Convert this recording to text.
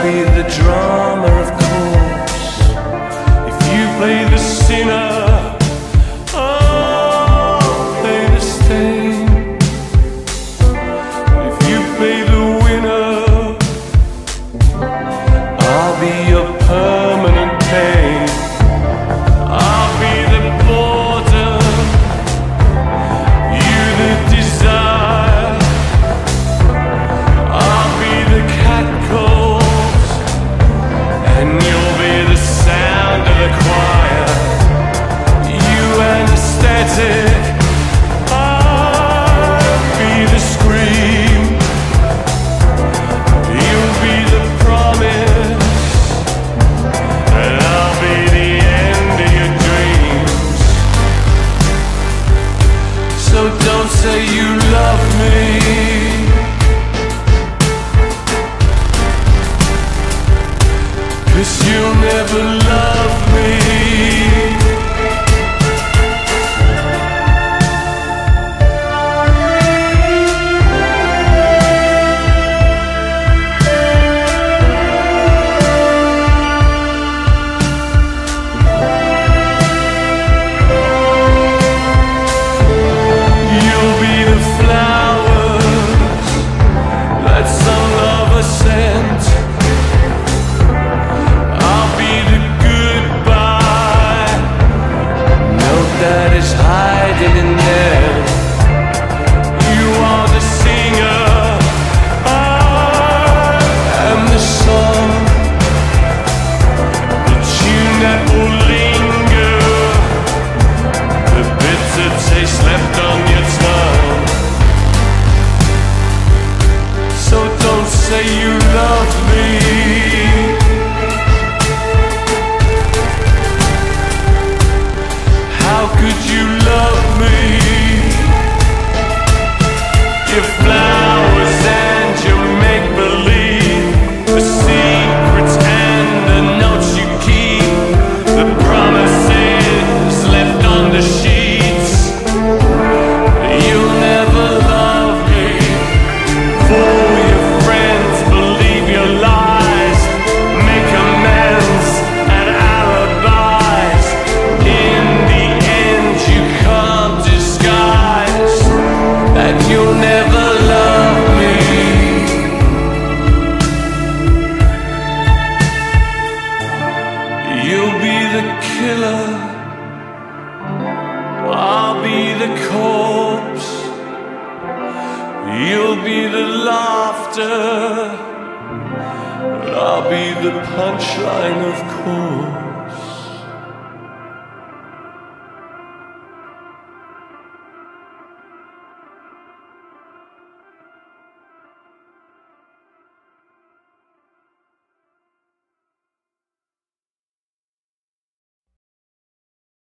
be the drama, of course. If you play the sinner, I'll play the stain. If you play the winner, I'll be your permanent pain. I'll be the border, you the desire. I'll be the catcalls, and you'll be the sound of the choir. You anesthetic, I'll be the scream. You'll be the promise, and I'll be the end of your dreams. So don't say you love me, 'cause you'll never love me. You'll be the flowers that some lover sent. I'll be the goodbye note that is hiding in there. You are the singer, I am the song, the tune that will linger, the bitter taste left on your tongue. So don't say you love me, how could you love me? Your flowers and your make-believe, the secrets and the notes you keep, the promises left on the sheets. You'll never love me. Fool your friends, believe your lies, make amends and alibis. In the end you can't disguise that you'll never love me. You'll be the killer, I'll be the corpse. You'll be the laughter, but I'll be the punchline, of course.